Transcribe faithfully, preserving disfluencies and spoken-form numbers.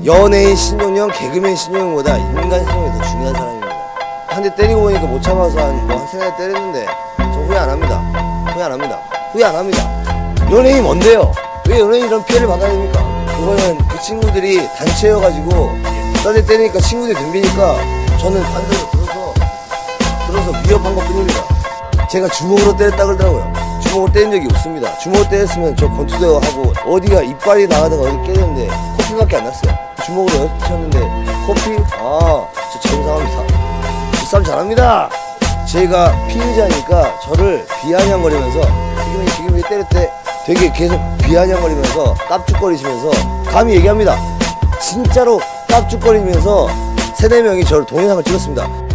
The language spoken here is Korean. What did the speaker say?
연예인 신용형, 개그맨 신용형보다 인간 신용이 더 중요한 사람입니다. 한 대 때리고 보니까 못 참아서 한 뭐 한 세 대 때렸는데 저 후회 안 합니다. 후회 안 합니다. 후회 안 합니다. 연예인이 뭔데요? 왜 연예인이 이런 피해를 받아야 됩니까? 그거는 그 친구들이 단체여가지고 딴 데 때리니까 친구들이 덤비니까 저는 반대로 들어서 들어서 위협한 것 뿐입니다. 제가 주먹으로 때렸다 그러더라고요. 주먹으로 때린 적이 없습니다. 주먹으로 때렸으면 저 권투대회 하고 어디가 이빨이 나가다가 어디 깨졌는데 코피밖에 안 났어요. 주먹으로 여섯 쳤는데 코피? 아, 저 정상합니다. 저 싸움 잘합니다. 제가 피의자니까 저를 비아냥거리면서 지금 지금 왜 때렸대? 되게 계속 비아냥거리면서 깝죽거리시면서 감히 얘기합니다. 진짜로 깝죽거리면서 세네 명이 저를 동영상을 찍었습니다.